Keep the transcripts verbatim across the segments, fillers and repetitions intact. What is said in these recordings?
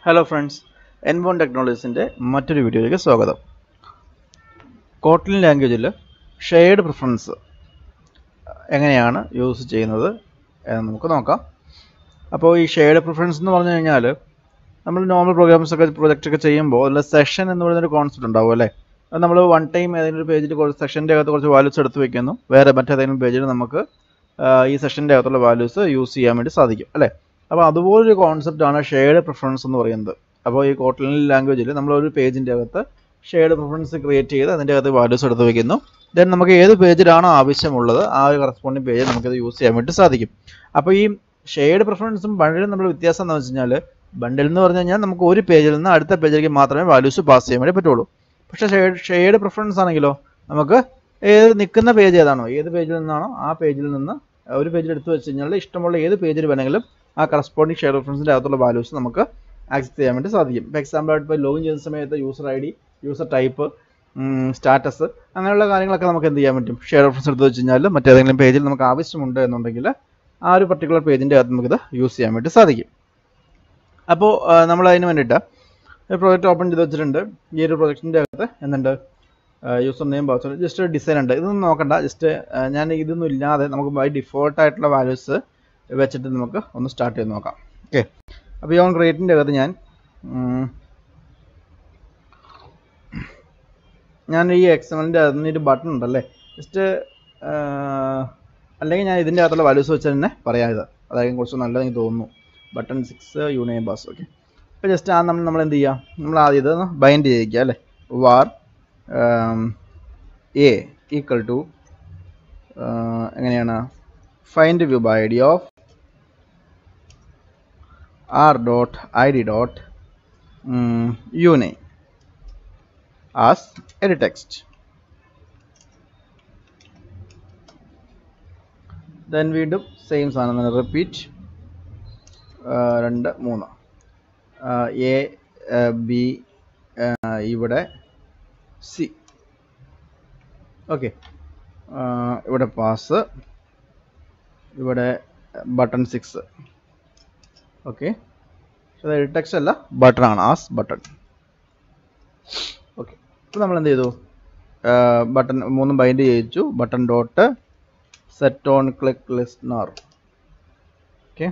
Hello friends, N one Technologies മറ്റൊരു വീഡിയോയിലേക്ക് സ്വാഗതം. Kotlin ലാംഗ്വേജിൽ ഷെയർഡ് പ്രിഫറൻസ് എങ്ങനെയാണ് യൂസ് ചെയ്യുന്നത് എന്ന് നമുക്ക് നോക്കാം. അപ്പോൾ ഈ ഷെയർഡ് പ്രിഫറൻസ് എന്ന് പറഞ്ഞു കഴിഞ്ഞാൽ നമ്മൾ നോർമൽ പ്രോഗ്രാംസ് ഒക്കെ പ്രൊജക്റ്റ് ഒക്കെ ചെയ്യുമ്പോൾ അതിൽ സെഷൻ എന്ന് പറയുന്നൊരു കോൺസെപ്റ്റ് ഉണ്ടാവും അല്ലേ. അത് നമ്മൾ വൺ ടൈം ഏതെങ്കിലും ഒരു പേജിൽ കുറച്ച് സെഷൻ്റെ അകത്ത് കുറച്ച് വാല്യൂസ് എടുത്ത് വെക്കുന്നു, വേറെ മറ്റേതെങ്കിലും പേജിൽ നമുക്ക് ഈ സെഷൻ്റെ അകത്തുള്ള വാല്യൂസ് യൂസ് ചെയ്യാൻ വേണ്ടി സാധിക്കും അല്ലേ. അപ്പോൾ അതുപോലൊരു കോൺസെപ്റ്റാണ് ഷെയർഡ് പ്രിഫറൻസ് എന്ന് പറയുന്നത്. അപ്പോൾ ഈ കോട്ട്ലിൻ ലാംഗ്വേജിൽ നമ്മളൊരു പേജിൻ്റെ അകത്ത് ഷെയർഡ് പ്രിഫറൻസ് ക്രിയേറ്റ് ചെയ്ത് അതിൻ്റെ അകത്ത് വാല്യൂസ് എടുത്ത് വയ്ക്കുന്നു. ദെൻ നമുക്ക് ഏത് പേജിലാണോ ആവശ്യമുള്ളത് ആ ഒരു കറസ്പോണ്ടിങ് പേജ് നമുക്കത് യൂസ് ചെയ്യാൻ വേണ്ടി സാധിക്കും. അപ്പോൾ ഈ ഷെയർഡ് പ്രിഫറൻസും ബണ്ടിലും നമ്മൾ വ്യത്യാസം എന്ന് വെച്ച് കഴിഞ്ഞാൽ ബണ്ടിൽ എന്ന് പറഞ്ഞു കഴിഞ്ഞാൽ നമുക്ക് ഒരു പേജിൽ നിന്ന് അടുത്ത പേജിലേക്ക് മാത്രമേ വാല്യൂസ് പാസ് ചെയ്യാൻ വേണ്ടി പറ്റുള്ളൂ. പക്ഷേ ഷെയർഡ് ഷെയർഡ് പ്രിഫറൻസ് ആണെങ്കിലോ നമുക്ക് ഏത് നിൽക്കുന്ന പേജ് ഏതാണോ ഏത് പേജിൽ നിന്നാണോ ആ പേജിൽ നിന്ന് ഒരു പേജിൽ എടുത്ത് വെച്ച് കഴിഞ്ഞാൽ ഇഷ്ടമുള്ള ഏത് പേജിൽ വേണമെങ്കിലും ആ കറസ്പോണ്ടിങ് ഷെയർഡ് പ്രിഫറൻസിൻ്റെ അകത്തുള്ള വാല്യൂസ് നമുക്ക് ആക്സസ് ചെയ്യാൻ വേണ്ടി സാധിക്കും. ഇപ്പോൾ എക്സാമ്പിൾ ആയിട്ട് ഇപ്പോൾ ലോഗിൻ ചെയ്യുന്ന സമയത്ത് user I D, user type, status അങ്ങനെയുള്ള കാര്യങ്ങളൊക്കെ നമുക്ക് എന്ത് ചെയ്യാൻ പറ്റും, ഷെയർഡ് പ്രിഫറൻസ് എടുത്ത് വെച്ച് കഴിഞ്ഞാൽ മറ്റേതെങ്കിലും പേജിൽ നമുക്ക് ആവശ്യമുണ്ട് എന്നുണ്ടെങ്കിൽ ആ ഒരു പർട്ടിക്കുലർ പേജിൻ്റെ അകത്ത് നമുക്കിത് യൂസ് ചെയ്യാൻ വേണ്ടി സാധിക്കും. അപ്പോൾ നമ്മൾ അതിന് വേണ്ടിയിട്ട് ഒരു പ്രോജക്റ്റ് ഓപ്പൺ ചെയ്ത് വെച്ചിട്ടുണ്ട്. ഈ ഒരു പ്രോജക്റ്റിൻ്റെ അകത്ത് എന്തുണ്ട്, യൂസർ നെയിം പാസ്വേഡ്, ജസ്റ്റ് ഒരു ഡിസൈൻ ഉണ്ട്. ഇതൊന്നും നോക്കണ്ട, ജസ്റ്റ് ഞാൻ ഇതൊന്നും ഇല്ലാതെ നമുക്ക് ബൈ ഡിഫോൾട്ട് ആയിട്ടുള്ള വാല്യൂസ് വെച്ചിട്ട് നമുക്ക് ഒന്ന് സ്റ്റാർട്ട് ചെയ്ത് നോക്കാം. ഓക്കെ, അപ്പോൾ ഈ ഓൺ ക്രിയേറ്റിൻ്റെ അകത്ത് ഞാൻ ഞാൻ ഈ എക്സാമിൻ്റെ അകത്ത് ഒരു ബട്ടൺ ഉണ്ടല്ലേ, ജസ്റ്റ് അല്ലെങ്കിൽ ഞാൻ ഇതിൻ്റെ അകത്തുള്ള വാല്യൂസ് വെച്ച് തന്നെ പറയാം. ഇത് അതായത് കുറച്ച് നല്ലത് എനിക്ക് തോന്നുന്നു. Button six union pass. Okay, അപ്പോൾ ജസ്റ്റ് ആ നമ്മൾ നമ്മൾ എന്ത് ചെയ്യുക, നമ്മൾ ആദ്യം ഇത് ബൈൻഡ് ചെയ്യിക്കുക അല്ലേ. വാർ എ ഈക്വൽ ടു എങ്ങനെയാണ് find view by I D of r dot id dot um, uname as edit text. Then we do same സാധനം തന്നെ repeat രണ്ട് മൂന്ന് a b ഇവിടെ c. ഓക്കെ, ഇവിടെ പാസ്, ഇവിടെ ബട്ടൺ സിക്സ്. ഓക്കെ, അത് edit text അല്ല, ബട്ടൺ ആണ്, ആസ് ബട്ടൺ. ഓക്കെ, അപ്പോൾ നമ്മൾ എന്ത് ചെയ്തു, ബട്ടൺ മൂന്നും ബൈൻഡ് ചെയ്യിച്ചു. Button dot set on click listener. Okay,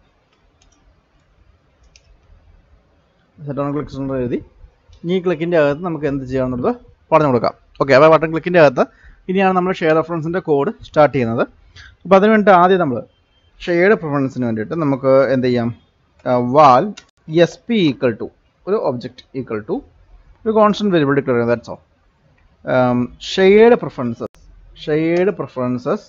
set on click listener എഴുതി. ഈ ക്ലിക്കിൻ്റെ അകത്ത് നമുക്ക് എന്ത് ചെയ്യാമെന്നുള്ളത് പറഞ്ഞു കൊടുക്കാം. ഓക്കെ, അപ്പോൾ ബട്ടൺ ക്ലിക്കിൻ്റെ അകത്ത് ഇനിയാണ് നമ്മൾ ഷെയർ റെഫറൻസിൻ്റെ കോഡ് സ്റ്റാർട്ട് ചെയ്യുന്നത്. അപ്പോൾ അതിന് വേണ്ടിയിട്ട് ആദ്യം നമ്മൾ ഷെയർഡ് പ്രിഫറൻസിന് വേണ്ടിയിട്ട് നമുക്ക് എന്ത് ചെയ്യാം, val S P equal to ഒരു ഒബ്ജക്റ്റ് ഈക്വൽ ടു ഒരു കോൺസ്റ്റന്റ് വേരിയബിൾ ഡിക്ലെയർ ചെയ്യുന്നത്. That's all. Shared preferences shared preferences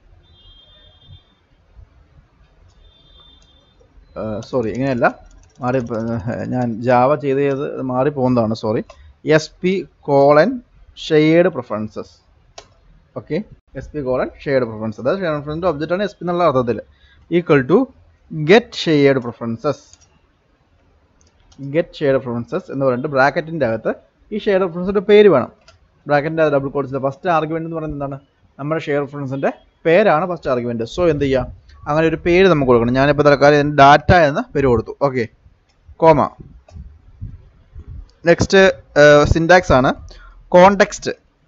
sorry ഇങ്ങനെയല്ല, മാറി ഞാൻ ജാവ ചെയ്ത് ചെയ്ത് മാറിപ്പോകുന്നതാണ്, sorry. S P colon shared preferences. Okay, S P colon shared preference, അതായത് ഷെയർഡ് പ്രിഫറൻസിൻ്റെ ഒബ്ജക്റ്റ് ആണ് എസ് പി എന്നുള്ള അർത്ഥത്തിൽ. Equal to get shared preferences. Get shared preferences എന്ന് പറഞ്ഞിട്ട് ബ്രാക്കറ്റിൻ്റെ അകത്ത് ഈ ഷെയർഡ് പ്രിഫറൻസിൻ്റെ പേര് വേണം. ബ്രാക്കറ്റിൻ്റെ ഡബിൾ കോട്ട്സിൻ്റെ ഫസ്റ്റ് ആർഗ്യുമെൻ്റ് എന്ന് പറയുന്നത് എന്താണ്, നമ്മുടെ ഷെയർഡ് പ്രിഫറൻസിൻ്റെ പേരാണ് ഫസ്റ്റ് ആർഗ്യുമെൻറ്റ്. സോ എന്ത് ചെയ്യുക, അങ്ങനെ ഒരു പേര് നമുക്ക് കൊടുക്കണം. ഞാനിപ്പോൾ തൽക്കാലം ഇതിന് ഡാറ്റ എന്ന പേര് കൊടുത്തു. Okay, comma. നെക്സ്റ്റ് സിൻടാക്സ് ആണ് context.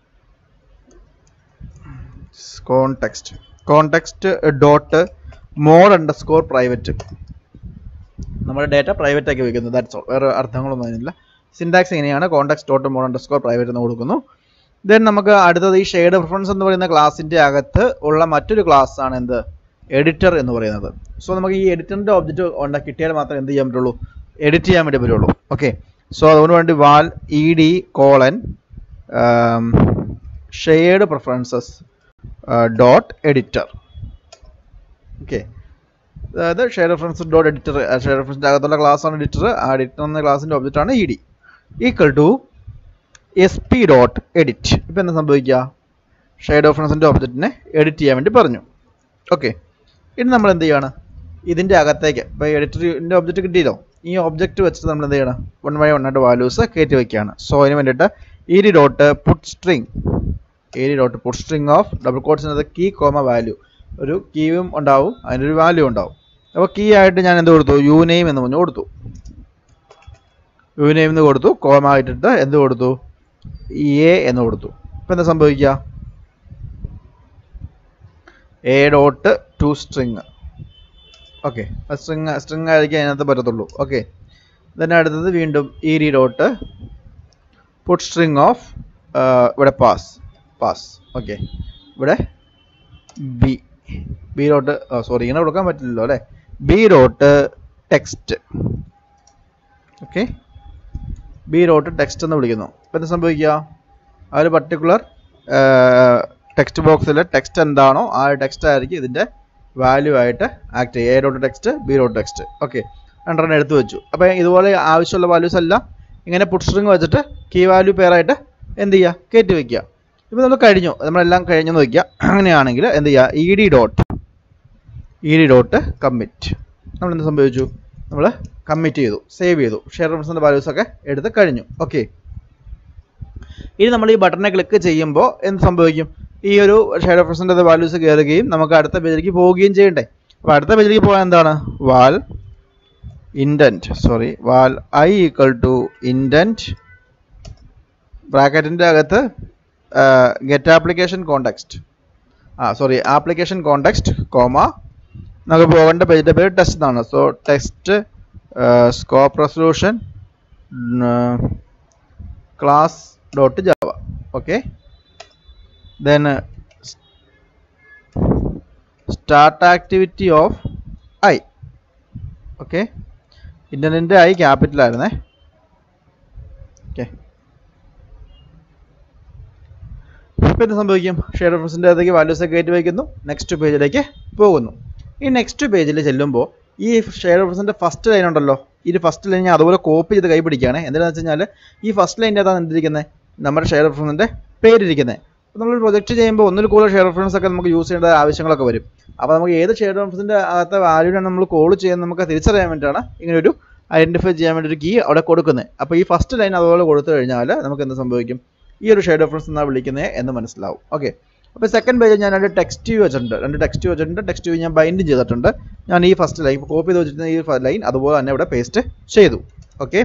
Context context dot mode underscore private. നമ്മുടെ ഡേറ്റ പ്രൈവറ്റ് ആക്കി വയ്ക്കുന്നത്. ദാറ്റ്സ് ഓൾ, വേറെ അർത്ഥങ്ങളൊന്നും അതിനില്ല. സിൻടാക്സ് എങ്ങനെയാണ്, context dot mode underscore private എന്ന് കൊടുക്കുന്നു. ദെൻ നമുക്ക് അടുത്തത് ഈ ഷെയർഡ് പ്രിഫറൻസ് എന്ന് പറയുന്ന ക്ലാസിൻ്റെ അകത്ത് ഉള്ള മറ്റൊരു ക്ലാസ് ആണ് എന്ത്, എഡിറ്റർ എന്ന് പറയുന്നത്. സോ നമുക്ക് ഈ എഡിറ്ററിൻ്റെ ഒബ്ജക്റ്റ് ഉണ്ടാക്കി കിട്ടിയാൽ മാത്രമേ എന്ത് ചെയ്യാൻ പറ്റുള്ളൂ, എഡിറ്റ് ചെയ്യാൻ വേണ്ടി പറ്റുള്ളൂ. ഓക്കെ, സോ അതുകൊണ്ട് വേണ്ടി val E D colon shared preferences dot editor. Okay, അതായത് share reference dot editor, share റെഫറൻസിൻ്റെ അകത്തുള്ള ക്ലാസ് ആണ് എഡിറ്റർ. ആ എഡിറ്റർ എന്ന ക്ലാസിൻ്റെ ഒബ്ജക്റ്റ് ആണ് E D. Equal to S P dot edit. ഇപ്പം എന്താ സംഭവിക്കുക, ഷെയർ റെഫറൻസിൻ്റെ ഒബ്ജക്റ്റിനെ എഡിറ്റ് ചെയ്യാൻ വേണ്ടി പറഞ്ഞു. ഓക്കെ, ഇനി നമ്മൾ എന്ത് ചെയ്യണം, ഇതിൻ്റെ അകത്തേക്ക് ഇപ്പോൾ എഡിറ്ററിൻ്റെ ഒബ്ജക്റ്റ് കിട്ടിയല്ലോ, ഈ ഒബ്ജക്റ്റ് വെച്ചിട്ട് നമ്മൾ എന്ത് ചെയ്യണം, വൺ ബൈ വൺ ആയിട്ട് വാല്യൂസ് കയറ്റി വയ്ക്കുകയാണ്. സോ അതിന് വേണ്ടിയിട്ട് E D dot put string E D dot put string of double കോട്ട്സിനകത്ത് കീ കോമ വാല്യൂ, ഒരു കീയും ഉണ്ടാവും, അതിനൊരു വാല്യൂ ഉണ്ടാവും. അപ്പോൾ കീ ആയിട്ട് ഞാൻ എന്ത് കൊടുത്തു, യു നെയിം എന്ന് പറഞ്ഞു കൊടുത്തു. യൂനെയിം എന്ന് കൊടുത്തു, കോമ ഇട്ടിട്ട് എന്ത് കൊടുത്തു, എ എന്ന് കൊടുത്തു. ഇപ്പം എന്താ സംഭവിക്കുക, A dot to string. Okay, string string ആയിരിക്കും അതിനകത്ത് പറ്റത്തുള്ളൂ. ഓക്കെ, then അടുത്തത് വീണ്ടും E D dot put string of ഇവിടെ പാസ് പാസ്. ഓക്കെ, ഇവിടെ ബി ബി ഡോട്ട് സോറി ഇങ്ങനെ കൊടുക്കാൻ പറ്റില്ലല്ലോ അല്ലേ, B dot text. Okay, B dot text എന്ന് വിളിക്കുന്നു. ഇപ്പം എന്താ സംഭവിക്കുക, ആ ഒരു പർട്ടിക്കുലർ ടെക്സ്റ്റ് ബോക്സിലെ ടെക്സ്റ്റ് എന്താണോ ആ ടെക്സ്റ്റ് ആയിരിക്കും ഇതിൻ്റെ വാല്യൂ ആയിട്ട് ആക്ട് ചെയ്യുക. A dot text, B dot text. Okay, രണ്ടെണ്ണം എടുത്ത് വെച്ചു. അപ്പോൾ ഇതുപോലെ ആവശ്യമുള്ള വാല്യൂസ് എല്ലാം ഇങ്ങനെ പുട്ട് സ്ട്രിങ് വെച്ചിട്ട് കീ വാല്യൂ പെയറായിട്ട് എന്ത് ചെയ്യുക, കയറ്റി വയ്ക്കുക. ഇപ്പോൾ നമ്മൾ കഴിഞ്ഞു, നമ്മളെല്ലാം കഴിഞ്ഞെന്ന് വയ്ക്കുക. അങ്ങനെയാണെങ്കിൽ എന്ത് ചെയ്യുക, E D dot E D dot commit. നമ്മളെന്ത് സംഭവിച്ചു, നമ്മൾ കമ്മിറ്റ് ചെയ്തു, സേവ് ചെയ്തു, ഷെയർ റെഫറൻസിൻ്റെ വാല്യൂസൊക്കെ എടുത്ത് കഴിഞ്ഞു. ഓക്കെ, ഇനി നമ്മൾ ഈ ബട്ടനെ ക്ലിക്ക് ചെയ്യുമ്പോൾ എന്ത് സംഭവിക്കും, ഈ ഒരു ഷെയർ റെഫറൻസിൻ്റെ വാല്യൂസ് കയറുകയും നമുക്ക് അടുത്ത പേജിലേക്ക് പോവുകയും ചെയ്യണ്ടേ. അപ്പോൾ അടുത്ത പേജിലേക്ക് പോകാൻ എന്താണ്, val intent sorry val I equal to intent ബ്രാക്കറ്റിൻ്റെ അകത്ത് ഗെറ്റ് ആപ്ലിക്കേഷൻ കോണ്ടെക്സ്റ്റ് ആ സോറി ആപ്ലിക്കേഷൻ കോണ്ടെക്സ്റ്റ് കോമ നമുക്ക് പോകേണ്ട പേജിൻ്റെ പേര് ടെസ്റ്റ് എന്നാണ്. So text scope resolution class dot Java. Okay, then start activity of I. Okay, ഇൻ്റർനെറ്റിൻ്റെ ഐ ക്യാപിറ്റലായിരുന്നേ. ഓക്കെ, ഇപ്പോൾ എന്ത് സംഭവിക്കും, ഷെയർ റെഫറൻസിൻ്റെ അകത്തേക്ക് വാല്യൂസ് കയറ്റി വയ്ക്കുന്നു, നെക്സ്റ്റ് പേജിലേക്ക് പോകുന്നു. ഈ നെക്സ്റ്റ് പേജിൽ ചെല്ലുമ്പോൾ ഈ ഷെയർ റെഫറൻസിൻ്റെ ഫസ്റ്റ് ലൈൻ ഉണ്ടല്ലോ, ഈ ഫസ്റ്റ് ലൈൻ ഞാൻ അതുപോലെ കോപ്പി ചെയ്ത് കൈ പിടിക്കുകയാണ്. എന്താണെന്ന് വെച്ച് കഴിഞ്ഞാൽ ഈ ഫസ്റ്റ് ലൈൻ്റെ അകത്താണ് എന്തിരിക്കുന്നത്, നമ്മുടെ ഷെയർ റെഫറൻസിൻ്റെ പേരിരിക്കുന്നത്. അപ്പോൾ നമ്മൾ പ്രൊജക്റ്റ് ചെയ്യുമ്പോൾ ഒന്നിൽ കൂടുതൽ ഷെയർ റെഫറൻസ് ഒക്കെ നമുക്ക് യൂസ് ചെയ്യേണ്ട ആവശ്യങ്ങളൊക്കെ വരും. അപ്പോൾ നമുക്ക് ഏത് ഷെയർ റെഫറൻസിൻ്റെ അകത്തെ വാല്യൂയാണ് നമ്മൾ കോൾ ചെയ്യാൻ നമുക്ക് തിരിച്ചറിയാൻ വേണ്ടിയിട്ടാണ് ഇങ്ങനെ ഒരു ഐഡൻറ്റിഫൈ ചെയ്യാൻ വേണ്ടി ഒരു കീ അവിടെ കൊടുക്കുന്നത്. അപ്പോൾ ഈ ഫസ്റ്റ് ലൈൻ അതുപോലെ കൊടുത്തു കഴിഞ്ഞാൽ നമുക്ക് എന്ത് സംഭവിക്കും, ഈ ഒരു ഷെയർ റെഫറൻസ് എന്നാണ് വിളിക്കുന്നത് എന്ന് മനസ്സിലാവും. ഓക്കെ, അപ്പോൾ സെക്കൻഡ് പേജിൽ ഞാൻ രണ്ട് ടെക്സ്റ്റ് വ്യൂ വെച്ചിട്ടുണ്ട്, രണ്ട് ടെക്സ്റ്റ് വെച്ചിട്ടുണ്ട്. ടെക്സ്റ്റ് വ്യൂ ഞാൻ ബൈൻഡ് ചെയ്തിട്ടുണ്ട്. ഞാൻ ഈ ഫസ്റ്റ് ലൈൻ കോപ്പി ചെയ്ത് വെച്ചിരുന്ന ഈ ലൈൻ അതുപോലെ തന്നെ ഇവിടെ പേസ്റ്റ് ചെയ്തു. ഓക്കെ,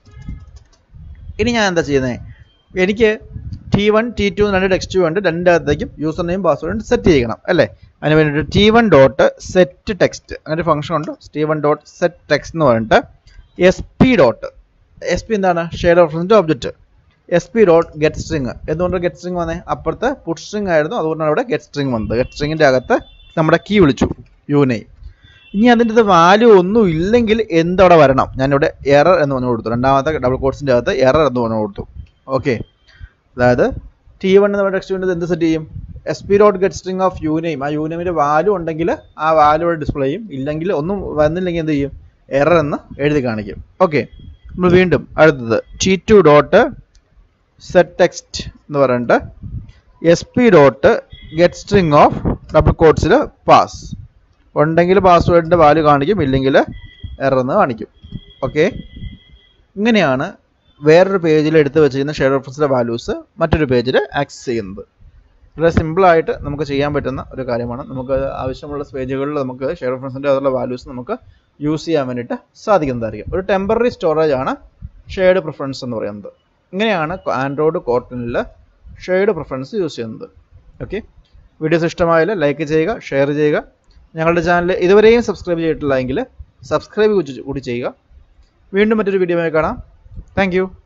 ഇനി ഞാൻ എന്താ ചെയ്യുന്നത്, എനിക്ക് ടി വൺ ടി ടു രണ്ട് ടെക്സ്റ്റ് വ്യൂ ഉണ്ട്, രണ്ടകത്തേക്കും യൂസർ നെയിം പാസ്വേഡ് സെറ്റ് ചെയ്യണം അല്ലേ. അതിന് വേണ്ടിയിട്ട് T one dot set text അങ്ങനെ ഒരു ഫംഗ്ഷൻ ഉണ്ട്, T one dot set text എന്ന് പറഞ്ഞിട്ട് S P dot S P എന്താണ്, ഷെയർ റെഫറൻസിൻ്റെ object, S P dot get string. എന്തുകൊണ്ട് ഗെറ്റ് സ്ട്രിങ് വന്നേ, അപ്പുറത്ത് പുട്ട് സ്ട്രിങ് ആയിരുന്നു, അതുകൊണ്ടാണ് ഇവിടെ ഗെറ്റ് സ്ട്രിങ് വന്നത്. ഗെറ്റ് സ്ട്രിങ്ങിൻ്റെ അകത്ത് നമ്മുടെ കീ വിളിച്ചു യൂനെയിം. ഇനി അതിൻ്റെ വാല്യൂ ഒന്നും ഇല്ലെങ്കിൽ എന്തവിടെ വരണം, ഞാനിവിടെ എറർ എന്ന് പറഞ്ഞു കൊടുത്തു, രണ്ടാമത്തെ ഡബിൾ കോട്ട്സിൻ്റെ അകത്ത് എറർ എന്ന് പറഞ്ഞു കൊടുത്തു. ഓക്കെ, അതായത് ടി വൺ എന്ന് പറഞ്ഞ ടെക്സ്റ്റ് വേണ്ടത് എന്ത് സെറ്റ് ചെയ്യും, S P dot get string of U name. ആ യൂനെയിമിൻ്റെ വാല്യൂ ഉണ്ടെങ്കിൽ ആ വാല്യൂ ഇവിടെ ഡിസ്പ്ലേ ചെയ്യും, ഇല്ലെങ്കിൽ ഒന്നും വന്നില്ലെങ്കിൽ എന്ത് ചെയ്യും, എറർ എന്ന് എഴുതി കാണിക്കും. ഓക്കെ, നമ്മൾ വീണ്ടും അടുത്തത് T two dot set text എന്ന് പറഞ്ഞിട്ട് S P dot get string of double കോട്ട്സിൽ പാസ് ഉണ്ടെങ്കിൽ പാസ്വേഡിൻ്റെ വാല്യൂ കാണിക്കും, ഇല്ലെങ്കിൽ എറർ എന്ന് കാണിക്കും. ഓക്കെ, ഇങ്ങനെയാണ് വേറൊരു പേജിൽ എടുത്ത് വെച്ചിരിക്കുന്ന ഷെയർ റെഫറൻസിൻ്റെ വാല്യൂസ് മറ്റൊരു പേജിൽ ആക്സസ് ചെയ്യുന്നത്. വളരെ സിമ്പിളായിട്ട് നമുക്ക് ചെയ്യാൻ പറ്റുന്ന ഒരു കാര്യമാണ്. നമുക്ക് ആവശ്യമുള്ള പേജുകളിൽ നമുക്ക് ഷെയർ റെഫറൻസിൻ്റെ അതുള്ള വാല്യൂസ് നമുക്ക് യൂസ് ചെയ്യാൻ വേണ്ടിയിട്ട് സാധിക്കുന്നതായിരിക്കും. ഒരു ടെമ്പററി സ്റ്റോറേജ് ആണ് ഷെയർഡ് പ്രിഫറൻസ് എന്ന് പറയുന്നത്. ഇങ്ങനെയാണ് ആൻഡ്രോയിഡ് കോട്ട്ലിനിൽ ഷെയർഡ് പ്രിഫറൻസ് യൂസ് ചെയ്യുന്നത്. ഓക്കെ, വീഡിയോസ് ഇഷ്ടമായാൽ ലൈക്ക് ചെയ്യുക, ഷെയർ ചെയ്യുക. ഞങ്ങളുടെ ചാനൽ ഇതുവരെയും സബ്സ്ക്രൈബ് ചെയ്തിട്ടില്ല എങ്കിൽ സബ്സ്ക്രൈബ് കൂടി ചെയ്യുക. വീണ്ടും മറ്റൊരു വീഡിയോയുമായി കാണാം. Thank U.